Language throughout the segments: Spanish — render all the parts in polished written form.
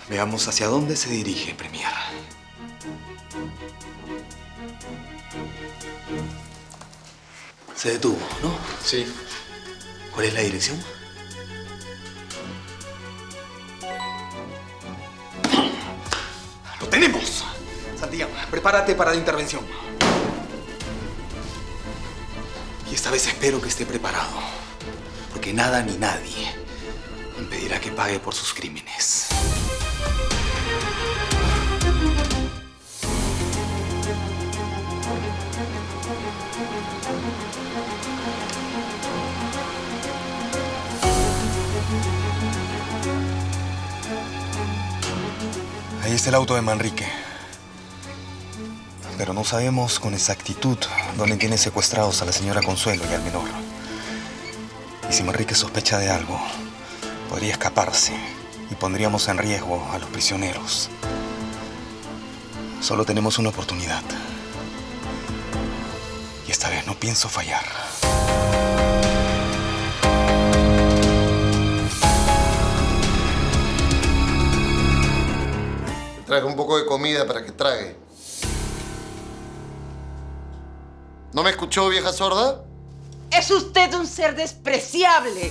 Veamos hacia dónde se dirige, Premier. Se detuvo, ¿no? Sí. ¿Cuál es la dirección? ¡Lo tenemos! Santillán, prepárate para la intervención. Y esta vez espero que esté preparado. Porque nada ni nadie impedirá que pague por sus crímenes. Ahí está el auto de Manrique. Pero no sabemos con exactitud dónde tiene secuestrados a la señora Consuelo y al menor. Y si Manrique sospecha de algo, podría escaparse y pondríamos en riesgo a los prisioneros. Solo tenemos una oportunidad. Y esta vez no pienso fallar. Traje un poco de comida para que trague. ¿No me escuchó, vieja sorda? Es usted un ser despreciable.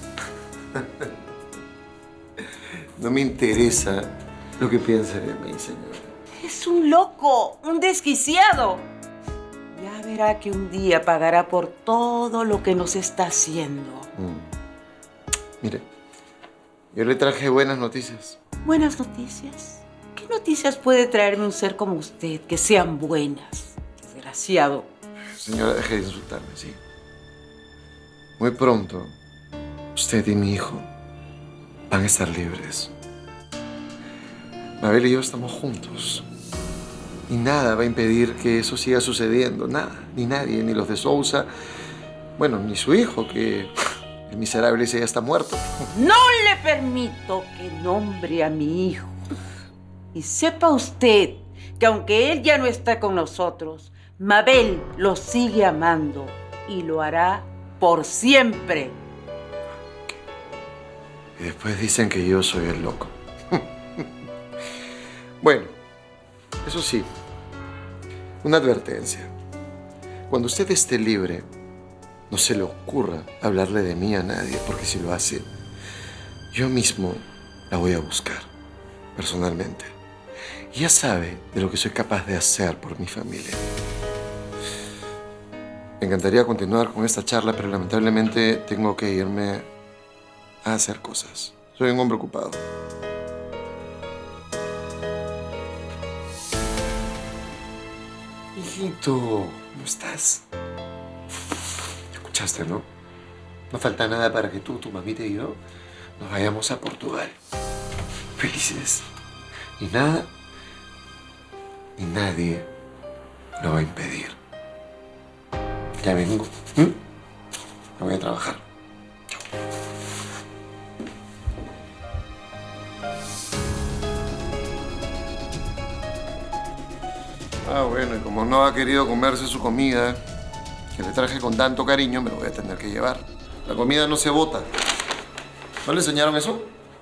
No me interesa lo que piense de mí, señora. Es un loco, un desquiciado. Ya verá que un día pagará por todo lo que nos está haciendo. Mire, yo le traje buenas noticias. ¿Buenas noticias? ¿Qué noticias puede traerme un ser como usted que sean buenas? Desgraciado. Señora, deje de insultarme, ¿sí? Muy pronto, usted y mi hijo van a estar libres. Mabel y yo estamos juntos. Y nada va a impedir que eso siga sucediendo. Nada, ni nadie, ni los de Sousa. Bueno, ni su hijo, que el miserable ese ya está muerto. No le permito que nombre a mi hijo. Y sepa usted que aunque él ya no está con nosotros, Mabel lo sigue amando y lo hará por siempre. Y después dicen que yo soy el loco. Bueno, eso sí, una advertencia. Cuando usted esté libre, no se le ocurra hablarle de mí a nadie, porque si lo hace, yo mismo la voy a buscar, personalmente. Y ya sabe de lo que soy capaz de hacer por mi familia. Me encantaría continuar con esta charla, pero lamentablemente tengo que irme a hacer cosas. Soy un hombre ocupado. Hijito, ¿cómo estás? Escuchaste, ¿no? No falta nada para que tú, tu mamita y yo nos vayamos a Portugal. Felices. Y nada, ni nadie lo va a impedir. Ya vengo. Me voy a trabajar. Bueno, y como no ha querido comerse su comida, que le traje con tanto cariño, me lo voy a tener que llevar. La comida no se bota. ¿No le enseñaron eso?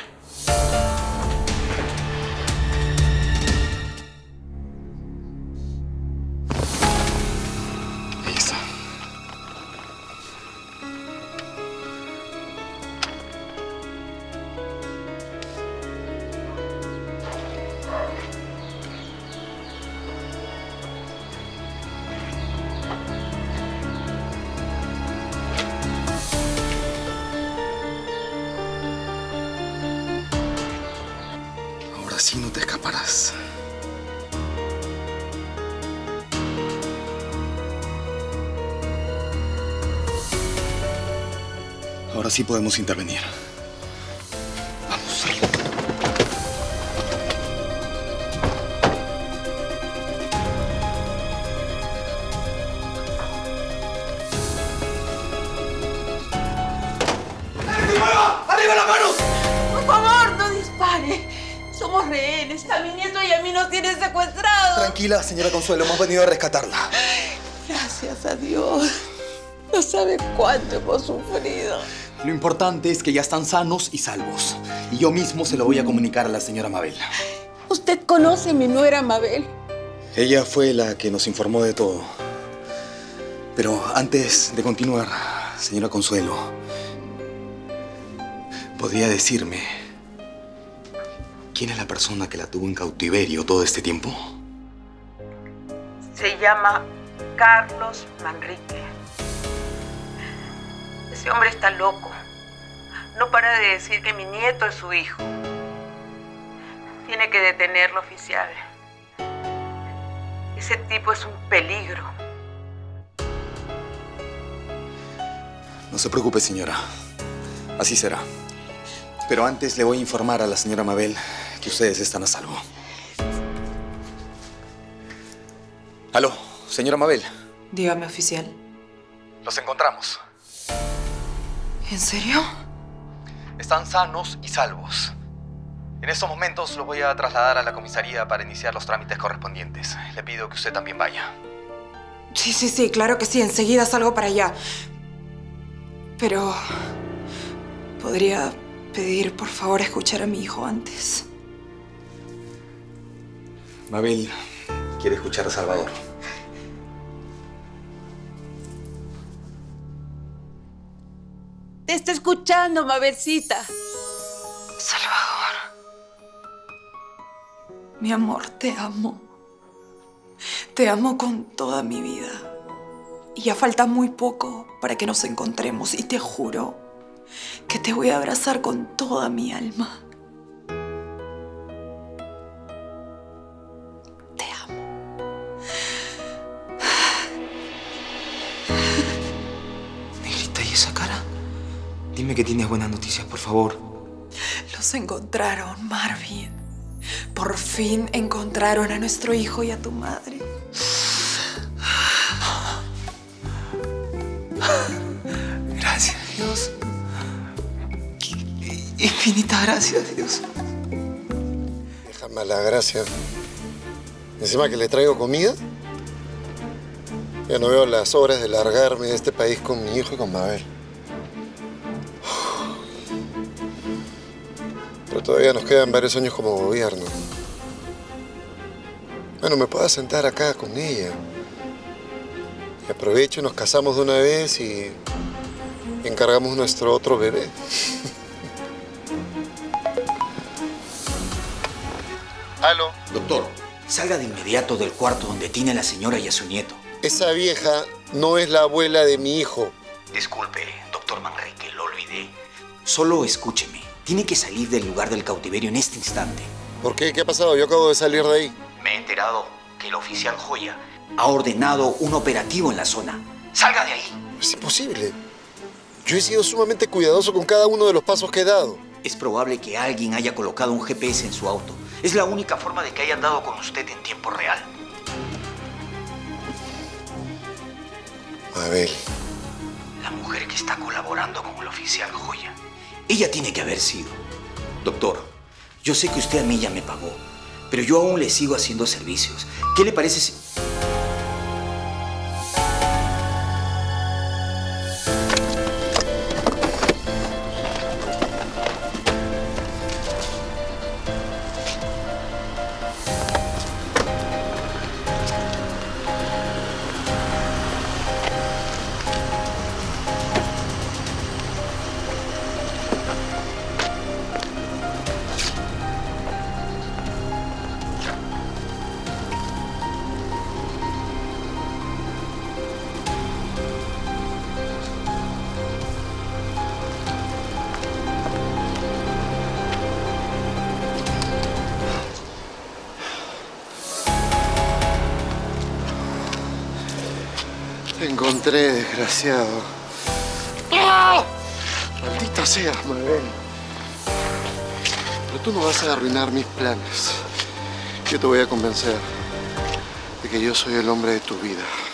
Ahí está. Así no te escaparás. Ahora sí podemos intervenir. Vamos. ¡Arriba las manos! Por favor, no dispare. Somos rehenes. A mi nieto y a mí nos tienen secuestrados. Tranquila, señora Consuelo. Hemos venido a rescatarla. Gracias a Dios. No sabe cuánto hemos sufrido. Lo importante es que ya están sanos y salvos. Y yo mismo se lo voy a comunicar a la señora Mabel. Usted conoce a mi nuera Mabel. Ella fue la que nos informó de todo. Pero antes de continuar, señora Consuelo, ¿podría decirme quién es la persona que la tuvo en cautiverio todo este tiempo? Se llama Carlos Manrique. Ese hombre está loco. No para de decir que mi nieto es su hijo. Tiene que detenerlo, oficial. Ese tipo es un peligro. No se preocupe, señora. Así será. Pero antes le voy a informar a la señora Mabel que ustedes están a salvo. Aló, señora Mabel. Dígame, oficial. Los encontramos. ¿En serio? Están sanos y salvos. En estos momentos los voy a trasladar a la comisaría para iniciar los trámites correspondientes. Le pido que usted también vaya. Sí, claro que sí. Enseguida salgo para allá. Pero... ¿podría pedir, por favor, escuchar a mi hijo antes? Mabel quiere escuchar a Salvador. Te está escuchando, Mabelcita. Salvador. Mi amor, te amo. Te amo con toda mi vida. Y ya falta muy poco para que nos encontremos. Y te juro que te voy a abrazar con toda mi alma. Te amo. Negrita, ¿y esa cara? Dime que tienes buenas noticias, por favor. Los encontraron, Marvin. Por fin encontraron a nuestro hijo y a tu madre. Gracias, Dios. Infinita gracias, Dios. Déjame la gracia. Encima que le traigo comida. Ya no veo las horas de largarme de este país con mi hijo y con Mabel. Pero todavía nos quedan varios años como gobierno. Bueno, me puedo sentar acá con ella. Y aprovecho y nos casamos de una vez y encargamos nuestro otro bebé. ¿Aló? Doctor, salga de inmediato del cuarto donde tiene a la señora y a su nieto. Esa vieja no es la abuela de mi hijo. Disculpe, doctor Manrique, lo olvidé. Solo escúcheme. Tiene que salir del lugar del cautiverio en este instante. ¿Por qué? ¿Qué ha pasado? Yo acabo de salir de ahí. Me he enterado que el oficial Joya ha ordenado un operativo en la zona. ¡Salga de ahí! Es imposible. Yo he sido sumamente cuidadoso con cada uno de los pasos que he dado. Es probable que alguien haya colocado un GPS en su auto. Es la única forma de que hayan dado con usted en tiempo real. Mabel. La mujer que está colaborando con el oficial Joya. Ella tiene que haber sido. Doctor, yo sé que usted a mí ya me pagó, pero yo aún le sigo haciendo servicios. ¿Qué le parece si...? Te encontré, desgraciado. ¡Ah! Maldita seas, Mabel. Pero tú no vas a arruinar mis planes. Yo te voy a convencer de que yo soy el hombre de tu vida.